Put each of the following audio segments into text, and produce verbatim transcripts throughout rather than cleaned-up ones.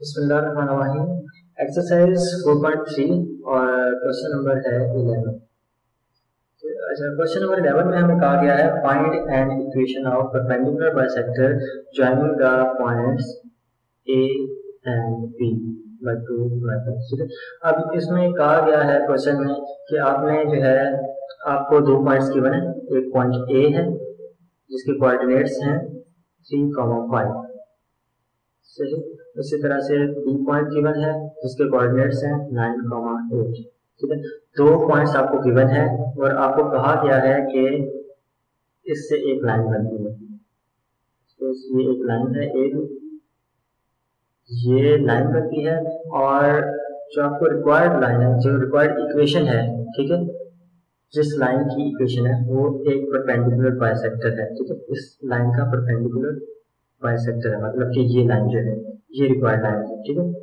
बिस्मिल्लाहिर्रहमानिर्रहीम। Exercise four point three और question number है इलेवन। अच्छा, क्वेश्चन नंबर इलेवन में हमें कहा गया है find an equation of perpendicular bisector joining the points A and B by two methods. ठीक है, अब इसमें कहा गया है क्वेश्चन में कि आपने जो है आपको दो पॉइंट्स गिवन है। एक पॉइंट ए है जिसके कोऑर्डिनेट्स हैं थ्री कॉमा फाइव, सही। इसी तरह से बी पॉइंट गिवन है जिसके कोऑर्डिनेट्स हैं नाइन कॉमा एट। ठीक है, दो पॉइंट्स आपको गिवन है और आपको कहा गया है कि इससे एक लाइन बनती है। तो ये एक लाइन है, एक ये लाइन बनती है और जो आपको रिक्वायर्ड लाइन है, जो रिक्वायर्ड इक्वेशन है, ठीक है, जिस लाइन की इक्वेशन है वो एक परपेंडिकुलर बाइसेक्टर है। ठीक है, इस लाइन का परपेंडिकुलर बाइसेक्टर है, मतलब कि ये लाइन जो है ये रिक्वायर्ड लाइन है। ठीक है,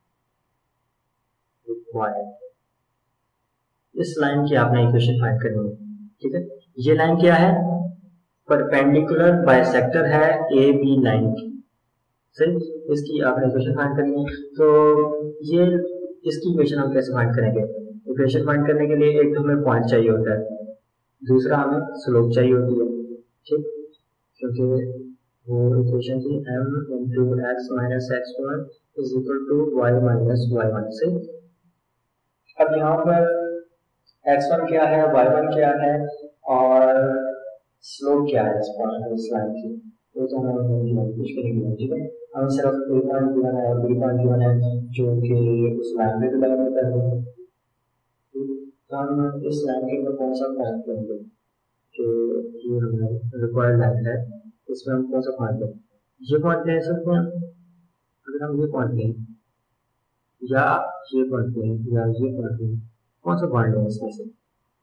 रिक्वायर्ड इस लाइन की आपने इक्वेशन फाइंड करनी है। ठीक है, ये लाइन क्या है? परपेंडिकुलर बाइसेक्टर है ए बी लाइन की, सही। इसकी आपने इक्वेशन फाइंड करनी है। तो ये इसकी इक्वेशन हम कैसे फाइंड करेंगे? इक्वेशन फाइंड करने के लिए एक तो हमें पॉइंट चाहिए होता है, दूसरा हमें स्लोप चाहिए होती है। ठीक, क्योंकि वो इक्वेशन थी m into x minus x one is equal to y minus y one, सही। अब यहाँ पर एक्स वन क्या है, वाई वन क्या है और स्लोप क्या है इस पॉइंट इस लाइन की, वो तो हमें कुछ करेंगे। ठीक है, हमें सिर्फ ए पॉइंट गिवन है और बी पॉइंट गिवन है जो कि उस लाइन में भी लाइन कर रहे हैं। तो हम इस लाइन के अंदर कौन सा पॉइंट लेंगे जो ये हमें रिक्वायर्ड लाइन है, इसमें हम कौन सा पॉइंट लें? ये पॉइंट ले सकते हैं। अगर हम ये पॉइंट लें या ये पॉइंट लें या ये पॉइंट लें, कौन सा पॉइंट लें इसमें से?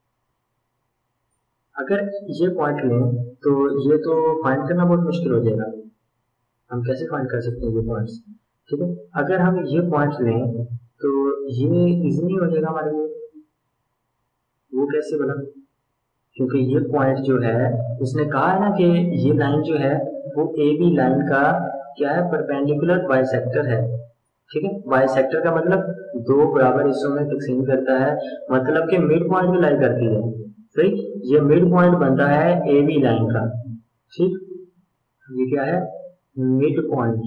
अगर ये पॉइंट लें तो ये तो फाइंड करना बहुत मुश्किल हो जाएगा। हम कैसे फाइंड कर सकते हैं ये पॉइंट्स? ठीक है, अगर हम ये पॉइंट लें तो ये इजीली हो जाएगा हमारे लिए। वो कैसे बना? क्योंकि ये पॉइंट जो है उसने कहा है ना कि ये लाइन जो है वो ए बी लाइन का क्या है? परपेंडिकुलर बाइसेक्टर है। ठीक है, बाइसेक्टर का मतलब दो बराबर हिस्सों में तकसीम करता है, मतलब कि मिड पॉइंट में लाई करती है, सही। ये मिड पॉइंट बनता है ए बी लाइन का। ठीक, ये क्या है? Mid point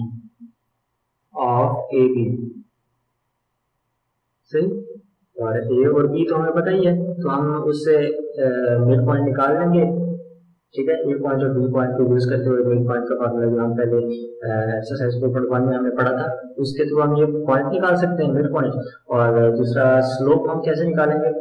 of A B, सही। और ए और बी तो हमें पता ही है, तो हम उससे मिड पॉइंट निकाल लेंगे। ठीक है, ए पॉइंट और बी पॉइंट को यूज करते हुए मिड पॉइंट का फार्मूला जो हम पहले एक्सरसाइज फोर पॉइंट वन में हमने पढ़ा था, उसके थ्रू हम ये पॉइंट निकाल सकते हैं, मिड पॉइंट। और दूसरा स्लोप हम कैसे निकालेंगे?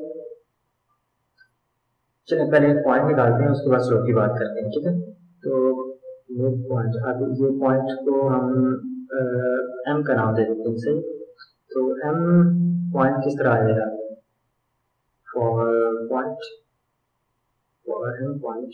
चलिए पहले पॉइंट निकालते हैं, उसके बाद स्लोप की बात करते हैं। ठीक है, तो मिड पॉइंट, अब ये पॉइंट को हम एम का नाम दे देते हैं, सही। तो एम पॉइंट किस तरह आएगा? For point for M point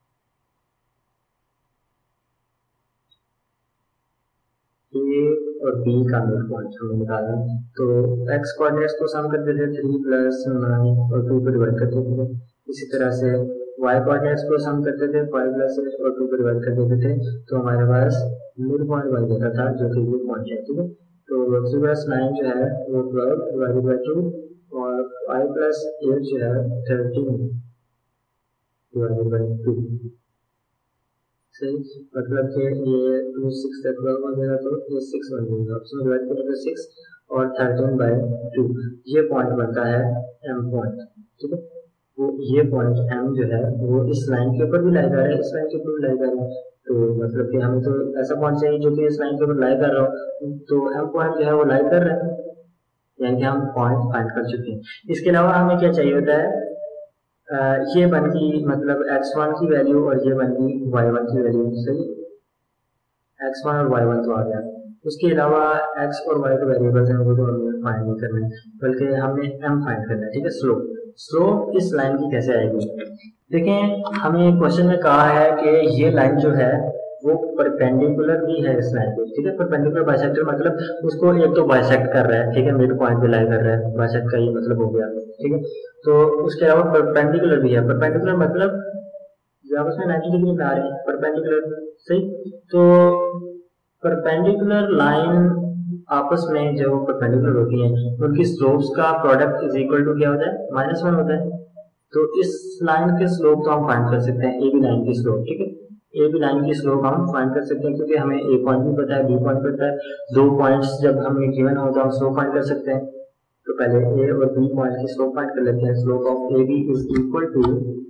A और बी का मिड पॉइंट हमने निकाला। तो एक्स कोऑर्डिनेट्स को सम कर देते थे थ्री प्लस नाइन और टू को डिवाइड कर देते थे। इसी तरह से वाई कोऑर्डिनेट्स को सम करते थे फाइव प्लस एट और टू को डिवाइड कर देते थे, तो हमारे पास मिड पॉइंट बन जाता था जो कि ये पॉइंट है। ठीक है, तो थ्री प्लस नाइन जो है वो ट्वेल्व डिवाइडेड बाई टू और फाइव प्लस एट जो है थर्टीन डिवाइडेड बाई टू, सही। मतलब कि ये टू सिक्स से ट्वेल्व हो जाएगा तो ये सिक्स बन जाएगा, उसमें डिवाइड करेंगे तो सिक्स और थर्टीन बाई टू, ये पॉइंट बनता है एम पॉइंट। ठीक है, वो ये पॉइंट एम जो है वो इस लाइन के ऊपर भी लाई कर रहा है, इस लाइन के ऊपर भी लाई कर रहा है। तो मतलब कि हमें तो ऐसा पॉइंट चाहिए जो कि इस लाइन के ऊपर लाई कर रहा हो, तो एम पॉइंट जो है वो लाई कर रहा है, यानी कि हम पॉइंट फाइंड कर चुके हैं। इसके अलावा हमें क्या चाहिए होता है? आ, ये बन गई मतलब एक्स वन की वैल्यू और ये बन गई वाई वन की वैल्यू, सही। एक्स वन और वाई वन तो आ गया। उसके अलावा एक्स और वाई के वेरिएबल्स हैं वो तो हमें फाइंड नहीं करना है, बल्कि हमने एम फाइंड करना है। ठीक है, स्लोप स्लोप इस लाइन की कैसे आएगी? देखें, हमें क्वेश्चन में कहा है कि ये लाइन जो है वो परपेंडिकुलर भी है इस लाइन पे। ठीक है, परपेंडिकुलर बाइसेक्टर मतलब उसको एक तो बाइसेक्ट कर रहा है, ठीक है, मिड पॉइंट पे लाई कर रहा है, बाइसेक्ट का ये मतलब हो गया। ठीक है, तो उसके अलावा परपेंडिकुलर भी है। परपेंडिकुलर मतलब जो आपस में नाइंटी डिग्री में आ रहे हैं, परपेंडिकुलर, सही। तो परपेंडिकुलर लाइन आपस में जो परपेंडिकुलर होती हैं उनकी स्लोप्स का प्रोडक्ट इज इक्वल टू क्या होता है, माइनस वन होता है। तो इस लाइन के स्लोप तो हम फाइंड कर सकते हैं, ए बी लाइन की स्लोप, ठीक है। ए बी लाइन की स्लोप हम फाइंड कर सकते हैं क्योंकि हमें ए पॉइंट भी पता है, बी पॉइंट पता है। दो पॉइंट्स जब हमें गिवन हो तो हम स्लोप फाइंड कर सकते हैं। तो पहले ए और बी पॉइंट की स्लोप फाइंड कर लेते हैं। Slope of A B is equal to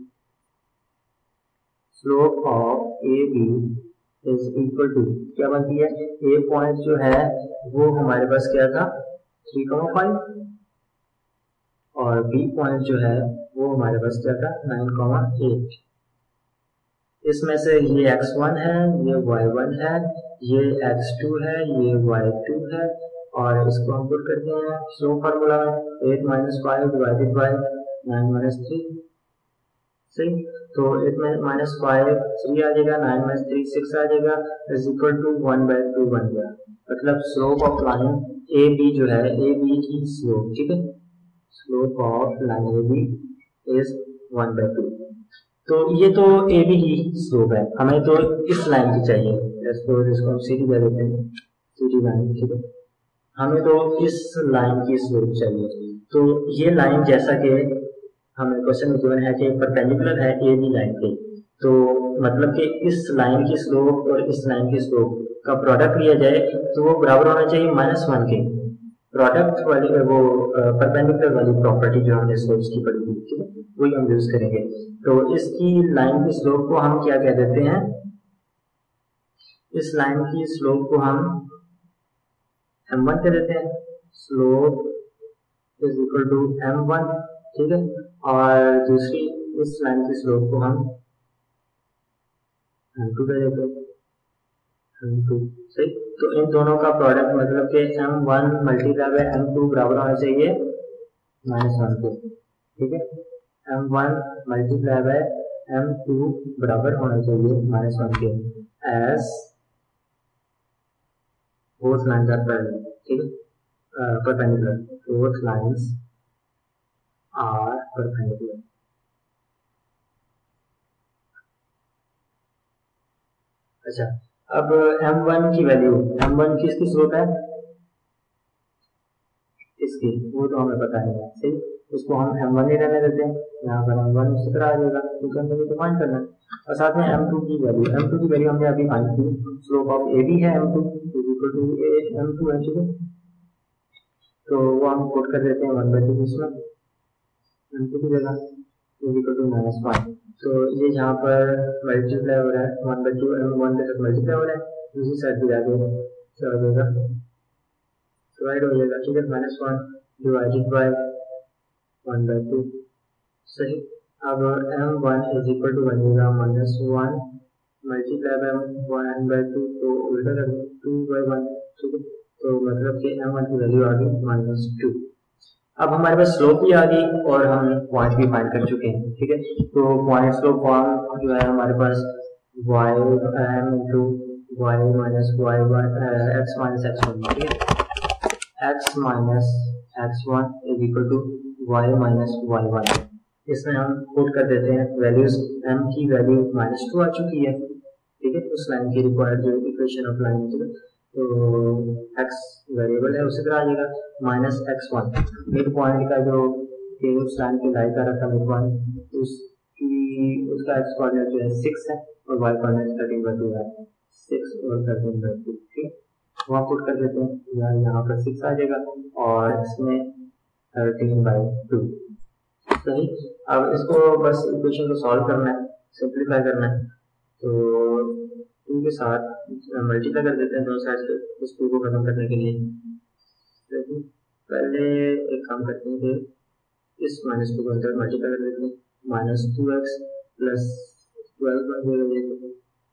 slope of A B is equal to क्या बनती है, ए पॉइंट जो है वो हमारे पास क्या था, थ्री कॉमा फाइव, और बी पॉइंट जो है वो हमारे पास क्या था, नाइन कॉमा एट। इसमें से ये एक्स वन है, ये वाई वन है, ये एक्स टू है, ये वाई टू है, और इसको हम पुट करते हैं स्लोप फार्मूला में, eight minus five divided by nine minus three. सही, तो एट माइनस फाइव थ्री आ जाएगा, नाइन माइनस थ्री सिक्स आ जाएगा, is equal to one by two बन गया। मतलब slope of line A B जो है, ए बी की स्लोप, ठीक है, slope of line A B is one by two. तो ये तो ए बी की स्लोप है, हमें तो इस लाइन की चाहिए, इसको इसको हम सी डी कह देते हैं, सी डी लाइन, ठीक है। हमें तो इस लाइन की स्लोप चाहिए। तो ये लाइन जैसा कि हमें क्वेश्चन में गिवन है कि परपेंडिकुलर है ए बी लाइन के, तो मतलब कि इस लाइन की स्लोप और इस लाइन की स्लोप का प्रोडक्ट लिया जाए तो वो बराबर होना चाहिए माइनस वन के। प्रोडक्ट वाली वो परपेंडिकुलर वाली प्रॉपर्टी जो हमने स्लोप्स की पढ़ी थी, ठीक है, वही हम यूज करेंगे। तो इसकी लाइन की स्लोप को हम क्या कह देते हैं, इस लाइन की स्लोप को हम एम वन कह देते हैं, slope is equal to M one, ठीक है। और दूसरी इस लाइन की स्लोप को हम एम टू कह देते हैं, एम टू, सही। तो इन दोनों का प्रोडक्ट मतलब कि M one multiply by M two बराबर होना चाहिए माइनस वन के, ठीक है। M one multiply by M two बराबर होना चाहिए माइनस वन के, as both lines are parallel, ठीक है, perpendicular, both lines are perpendicular. अच्छा, अब एम वन की वैल्यू, एम वन की इसकी स्लोप है इसकी, वो तो हमें पता नहीं है, सही। इसको हम एम वन ही रहने देते हैं, यहाँ पर एम वन उसी तरह आ जाएगा क्योंकि हमें ये तो फाइंड करना है। और साथ में एम टू की वैल्यू, एम टू की वैल्यू हमने अभी फाइंड की, स्लोप ऑफ ए बी है M two is equal to M two है, ठीक है। तो वो हम कोट कर देते हैं वन बाई टू इसमें, एम टू की जगह is equal to minus one. तो ये यहाँ पर मल्टीप्लाई हो रहा है, one by two M one के साथ मल्टीप्लाई हो रहा है, दूसरी साइड भी जाके क्या हो जाएगा, डिवाइड हो जाएगा, ठीक है, minus one divided by one by two, सही। अब M one is equal to बनेगा minus one multiply by one by two, तो उल्टा कर दें टू बाई वन, ठीक है। तो मतलब कि एम वन की वैल्यू आ गई माइनस टू। अब हमारे पास स्लोप भी आ गई और हम पॉइंट भी फाइंड कर चुके हैं, ठीक है। तो पॉइंट स्लोप फॉर्म जो है हमारे पास y m into y minus y one x minus x one, ठीक है, x minus x one is equal to y minus y one. इसमें हम पुट कर देते हैं वैल्यूज, m की वैल्यू माइनस टू आ चुकी है, ठीक है, उस लाइन की रिक्वायर्ड जो इक्वेशन ऑफ लाइन, ठीक है। तो x वेरिएबल है उसी तरह आ जाएगा, minus x one mid point का जो उस लाइन की लाई का रखा मिड पॉइंट, उसकी उसका x कोऑर्डिनेट जो है सिक्स है और y coordinate thirteen by two है, सिक्स और थर्टीन बाई टू, ठीक, वहाँ पुट कर देते हैं, यहाँ यहाँ पर सिक्स आ जाएगा और इसमें थर्टीन बाई टू, सही। अब इसको बस इक्वेशन को सॉल्व करना है, सिंप्लीफाई करना है, तो टू के साथ मल्टीप्लाई कर देते हैं दोनों साइड से इस टू को खत्म करने के लिए। पहले एक काम करते हैं कि इस माइनस टू को अंदर मल्टीप्लाई कर देते हैं, minus two x plus twelve बन जाएगा,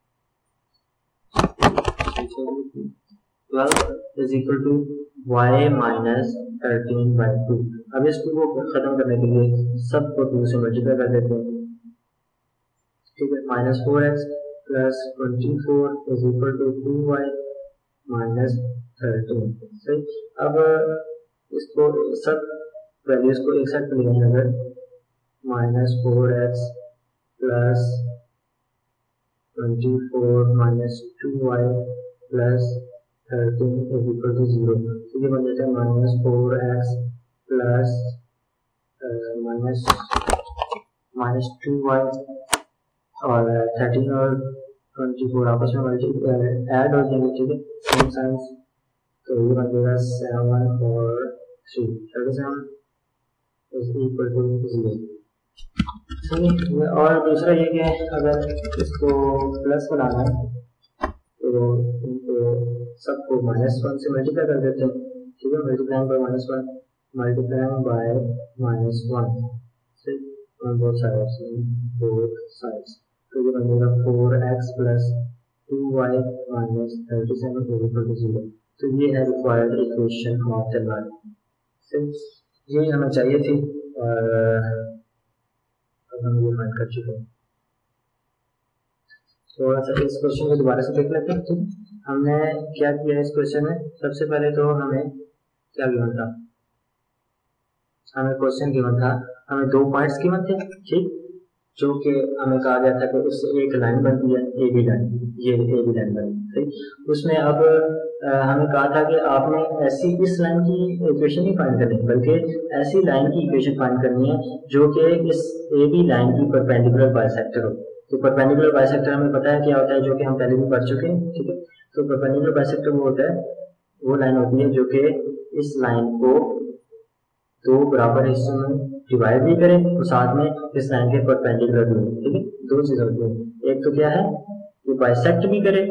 twelve is equal to y minus thirteen by two. अब इस टू को खत्म करने के लिए सबको टू से मल्टीप्लाई कर देते हैं, ठीक है, minus four x plus twenty four is equal to two y minus thirteen, सही। अब इसको सब वैल्यूज को एक साथ लिखेंगे, अगर minus four x plus twenty four minus two y plus thirteen is equal to zero, तो ये बन जाता है minus four x plus minus minus two y और थर्टीन और ट्वेंटी फोर आपस में मल्टी ऐड हो जाएंगे, ठीक है, सेम साइंस, तो ये बन जाएगा सेवन और three, thirty seven is equal to zero. सही, और दूसरा ये कि अगर इसको प्लस बनाना है तो इनको सबको माइनस वन से मल्टीप्लाई कर देते हैं, ठीक है, multiplying by minus one multiplying by minus one, on both sides, both sides, तो ये बनेगा four x plus two y minus thirty seven is equal to zero. तो ये है required equation of the line, ये हमें चाहिए थी और अब हम ये फाइंड कर चुके हैं। थोड़ा सा इस क्वेश्चन को दोबारा से देख लेते हैं। तो हमने क्या किया है इस क्वेश्चन में, सबसे पहले तो हमें क्या गिवन था, हमें क्वेश्चन गिवन था, हमें दो पॉइंट्स गिवन थे, ठीक, जो कि हमें कहा गया था कि उससे एक लाइन बनती है, ए बी लाइन, ये ए बी लाइन बनी, ठीक। उसमें अब आ, हमें कहा था कि आपने ऐसी इस लाइन की इक्वेशन नहीं फाइंड करनी, बल्कि ऐसी लाइन की इक्वेशन फाइंड करनी है जो कि इस ए बी लाइन की परपेंडिकुलर बाइसेक्टर हो। तो परपेंडिकुलर बाइसेक्टर हमें पता है क्या होता है, जो कि हम पहले भी पढ़ चुके हैं, ठीक है। तो परपेंडिकुलर बाइसेक्टर वो होता है, वो लाइन होती है जो कि इस लाइन को दो बराबर हिस्सों में डिवाइड भी करें और साथ में इस लाइन के परपेंडिकुलर भी, ठीक है, दो चीजें होती हैं। एक तो क्या है कि बाइसेक्ट भी करे,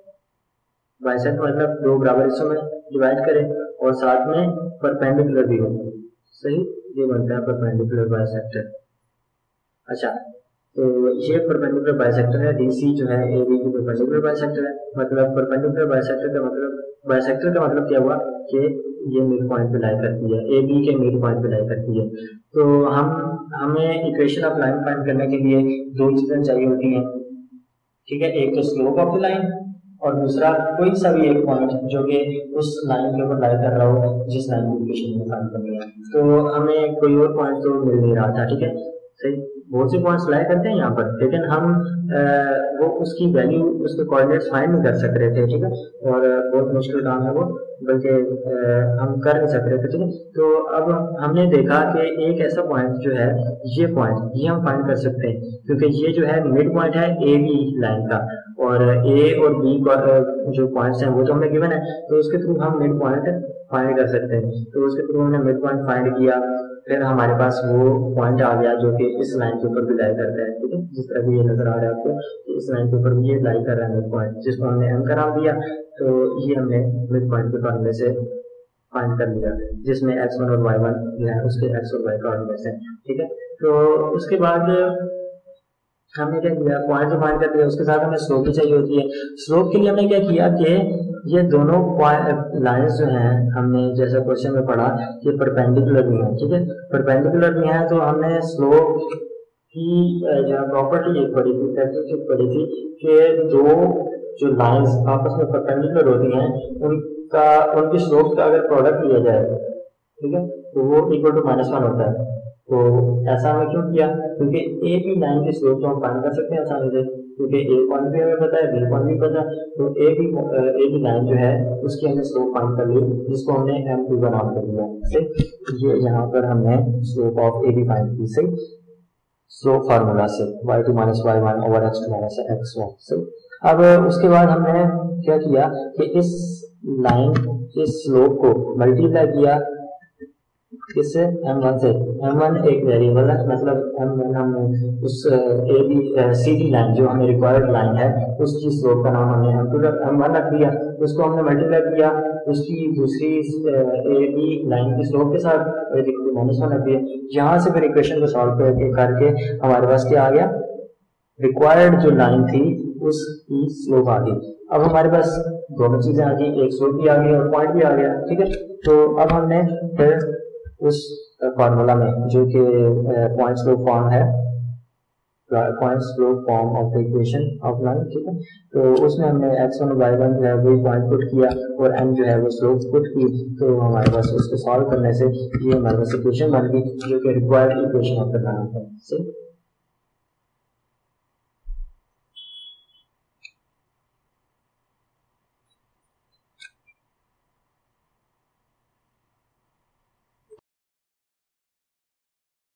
बाइसेक्ट मतलब दो बराबर हिस्सों में डिवाइड करे और साथ में परपेंडिकुलर भी हो, सही, ये बनता है परपेंडिकुलर बाइसेक्टर। अच्छा, तो ये परपेंडिकुलर बाइसेक्टर है, डीसी जो है ए बी की परपेंडिकुलर बाइसेक्टर है। मतलब परपेंडिकुलर बाइसेक्टर का मतलब, बाइसेक्टर का मतलब क्या हुआ कि ये मिड पॉइंट पे लाई करती है, ए बी के मिड पॉइंट पे लाई करती है। तो हम हमें इक्वेशन ऑफ लाइन फाइंड करने के लिए दो चीजें चाहिए होती हैं, ठीक है, एक तो स्लोप ऑफ द लाइन और दूसरा कोई सा भी एक पॉइंट जो कि उस लाइन के ऊपर लाई कर रहा हो जिस लाइन की इक्वेशन में फाइंड करनी है। तो हमें कोई और पॉइंट तो मिल नहीं रहा था, ठीक है, सही, बहुत से पॉइंट्स लाई करते हैं यहाँ पर, लेकिन हम आ, वो उसकी वैल्यू, उसके कोऑर्डिनेट्स फाइंड नहीं कर सक रहे थे, ठीक है, और बहुत मुश्किल काम है वो, बल्कि हम कर नहीं सक रहे थे, ठीक है। तो अब हमने देखा कि एक ऐसा पॉइंट जो है, ये पॉइंट ये हम फाइंड कर सकते हैं, क्योंकि ये जो है मिड पॉइंट है ए बी लाइन का, और ए और बी जो पॉइंट्स हैं वो तो हमें गिवन है, तो उसके थ्रू हम मिड पॉइंट फाइंड कर सकते हैं। तो उसके थ्रू हमने मिड पॉइंट फाइंड किया, फिर हमारे पास वो पॉइंट आ गया जो कि इस लाइन के ऊपर भी लाई करता है, ठीक है, जिस तरह भी ये नजर आ रहा है आपको, इस लाइन के ऊपर भी ये लाई कर रहा है मिड पॉइंट, जिसको हमने एम का नाम दिया। तो ये हमने मिड पॉइंट के फॉर्मूले से फाइंड कर लिया, जिसमें एक्स वन और वाई वन जो है उसके एक्स और वाई कोऑर्डिनेट्स हैं, ठीक है। तो उसके बाद हमने क्या किया, पॉइंट तो फाइंड कर दिया, उसके साथ हमें स्लोप भी चाहिए होती है। स्लोप के लिए हमने क्या किया कि ये दोनों लाइंस जो हैं, हमने जैसा क्वेश्चन में पढ़ा, ये परपेंडिकुलर भी हैं, ठीक है, परपेंडिकुलर भी हैं, तो हमने स्लोप की जो प्रॉपर्टी एक पढ़ी थी, कैरेक्टरिस्टिक पढ़ी थी कि दो जो लाइंस आपस में परपेंडिकुलर होती हैं, उनका उनकी स्लोप का अगर प्रोडक्ट लिया जाए, ठीक है, तो वो इक्वल टू माइनस वन होता है। तो ऐसा हमें क्यों किया, क्योंकि ए बी लाइन की स्लोप तो हम फाइंड कर सकते हैं आसानी से, क्योंकि ए पॉइंट भी हमें पता है, बी पॉइंट भी पता है, तो A B A B line जो है उसकी हमने स्लोप फाइंड कर ली, जिसको हमने एम टू का नाम कर दिया, सही। ये यहाँ पर हमने slope of A B find की, सही, स्लोप फार्मूला से y two minus y one over x two minus x one, सही। अब उसके बाद हमने क्या किया कि इस लाइन इस स्लोप को मल्टीप्लाई किया किससे, एम वन से। एम वन एक वेरिएबल है, मतलब एम वन हमने उस A B C D line जो हमें रिक्वायर्ड लाइन है उसकी स्लोप का नाम हमने एम टू एम वन रख दिया, उसको हमने मल्टीप्लाई किया उसकी दूसरी ए बी लाइन की स्लोप के साथ, माइनस वन रख दिया। यहाँ से फिर इक्वेशन को सॉल्व करके करके हमारे पास क्या आ गया, रिक्वायर्ड जो लाइन थी उसकी स्लोप आ गई। अब हमारे पास दोनों चीजें आ गई, एक स्लोप भी आ गई और पॉइंट भी आ गया, ठीक है। तो अब हमने फिर उस फॉर्मूला में जो कि पॉइंट स्लोप फॉर्म है, point slope form of the equation of line, ठीक है, तो उसमें हमने एक्स वन वाई वन जो है वही पॉइंट पुट किया और एम जो है वो स्लोप पुट की। तो हमारे पास उसको सॉल्व करने से ये हमारे पास इक्वेशन बन गई जो कि required equation of the line है,